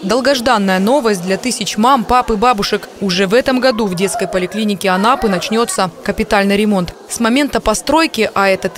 Долгожданная новость для тысяч мам, пап и бабушек. Уже в этом году в детской поликлинике Анапы начнется капитальный ремонт. С момента постройки, а это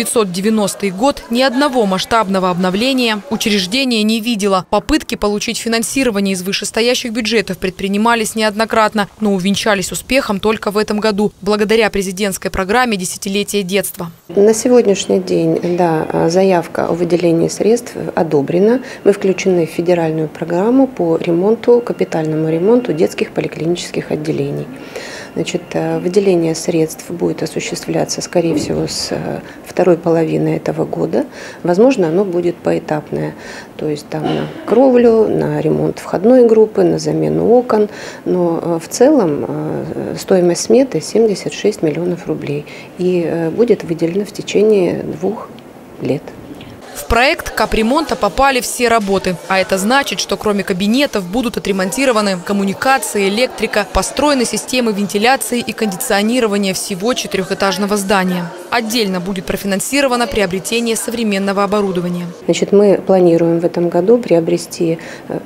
1990 год, ни одного масштабного обновления учреждение не видело. Попытки получить финансирование из вышестоящих бюджетов предпринимались неоднократно, но увенчались успехом только в этом году, благодаря президентской программе «Десятилетие детства». На сегодняшний день, да, заявка о выделении средств одобрена. Мы включены в федеральную программу по ремонту, капитальному ремонту детских поликлинических отделений. Значит, выделение средств будет осуществляться, скорее всего, с второй половины этого года. Возможно, оно будет поэтапное. То есть там на кровлю, на ремонт входной группы, на замену окон. Но в целом стоимость сметы 76 миллионов рублей. И будет выделено в течение 2 лет. В проект капремонта попали все работы. А это значит, что кроме кабинетов будут отремонтированы коммуникации, электрика, построены системы вентиляции и кондиционирования всего 4-этажного здания. Отдельно будет профинансировано приобретение современного оборудования. Значит, мы планируем в этом году приобрести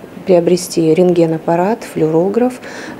рентгенаппарат, флюорограф,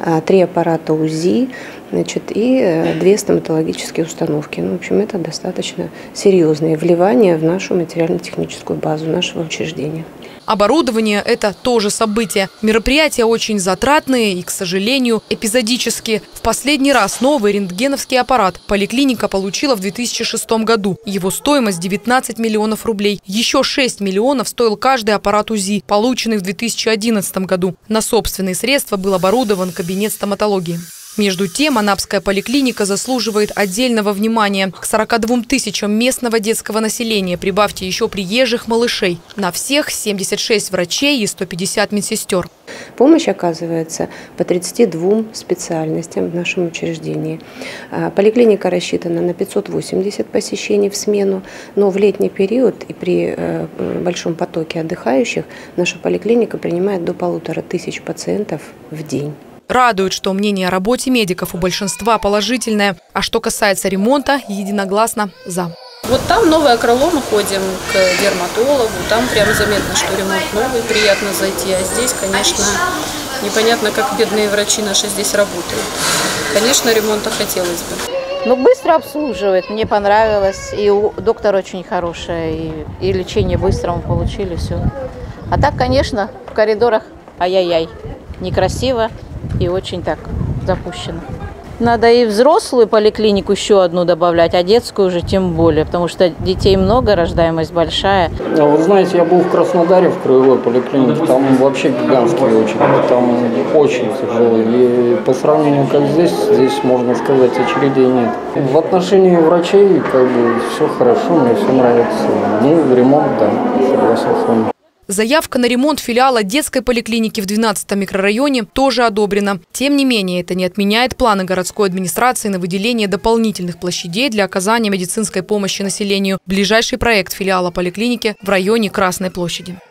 3 аппарата УЗИ, значит, и 2 стоматологические установки. Ну, в общем, это достаточно серьезные вливания в нашу материально-техническую базу нашего учреждения. Оборудование – это тоже событие. Мероприятия очень затратные и, к сожалению, эпизодические. В последний раз новый рентгеновский аппарат поликлиника получила в 2006 году. Его стоимость – 19 миллионов рублей. Еще 6 миллионов стоил каждый аппарат УЗИ, полученный в 2011 году. На собственные средства был оборудован кабинет стоматологии. Между тем, Анапская поликлиника заслуживает отдельного внимания. К 42 тысячам местного детского населения прибавьте еще приезжих малышей. На всех 76 врачей и 150 медсестер. Помощь оказывается по 32 специальностям в нашем учреждении. Поликлиника рассчитана на 580 посещений в смену, но в летний период и при большом потоке отдыхающих наша поликлиника принимает до 1500 пациентов в день. Радует, что мнение о работе медиков у большинства положительное. А что касается ремонта, единогласно «за». Вот там новое крыло, мы ходим к дерматологу, там прям заметно, что ремонт новый, приятно зайти. А здесь, конечно, непонятно, как бедные врачи наши здесь работают. Конечно, ремонта хотелось бы. Ну, быстро обслуживает, мне понравилось. И доктор очень хороший, и лечение быстро мы получили, все. А так, конечно, в коридорах ай-яй-яй, некрасиво. И очень так запущено. Надо и взрослую поликлинику еще одну добавлять, а детскую уже тем более, потому что детей много, рождаемость большая. Вы знаете, я был в Краснодаре в краевой поликлинике, там вообще гигантские очереди, там очень тяжело. И по сравнению как здесь можно сказать, очередей нет. В отношении врачей как бы все хорошо, мне все нравится. Ну, ремонт, да, согласен с вами. Заявка на ремонт филиала детской поликлиники в 12-м микрорайоне тоже одобрена. Тем не менее, это не отменяет планы городской администрации на выделение дополнительных площадей для оказания медицинской помощи населению. Ближайший проект филиала поликлиники в районе Красной площади.